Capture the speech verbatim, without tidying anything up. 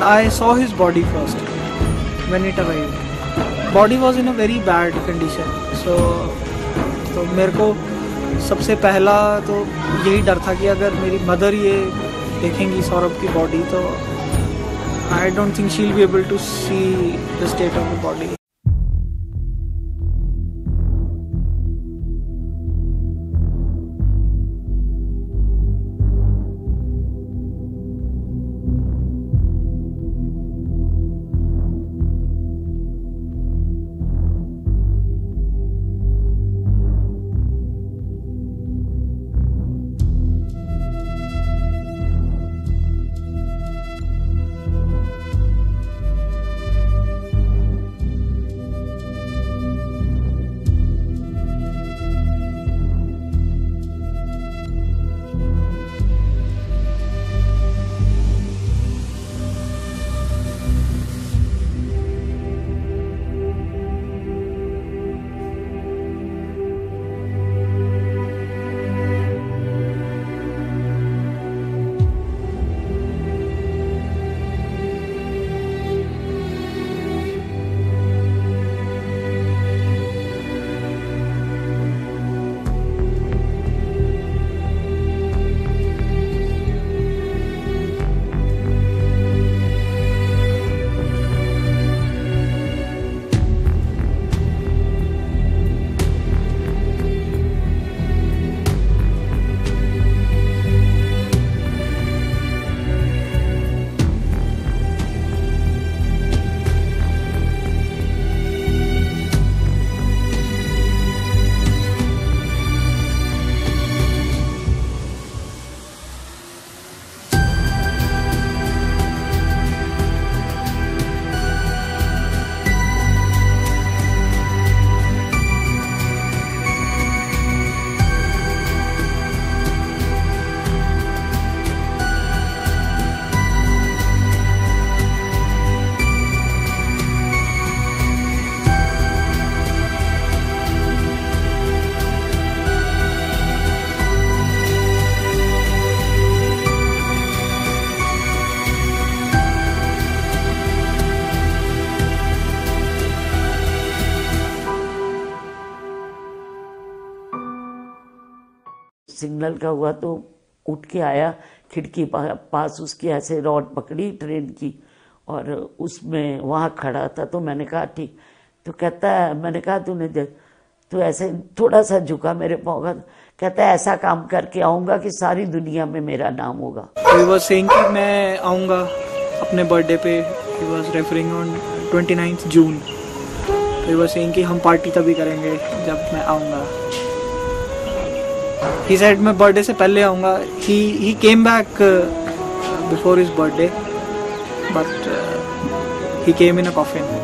and I saw his body first when it arrived. Body was in a very bad condition. So तो मेरे को सबसे पहला तो यही डर था कि अगर मेरी मदर ये देखेंगी सौरभ की बॉडी तो I don't think she'll be able to see the state of the body. Signal का हुआ तो उठ के आया, खिड़की पास उसकी ऐसे रॉड पकड़ी ट्रेन की और उसमें वहाँ खड़ा था। तो मैंने कहा ठीक, तो कहता है, मैंने कहा तूने तो ऐसे थोड़ा सा झुका मेरे पाँव का, कहता है ऐसा काम करके आऊँगा कि सारी दुनिया में मेरा नाम होगा। He was saying कि मैं आऊँगा अपने बर्थडे पे, he was referring on twenty-ninth June। He was saying कि हम पार्टी तभी करेंगे जब मैं आऊँगा। He said मैं बर्थडे से पहले आऊँगा। He he came back uh, before his birthday, but uh, he came in a coffin.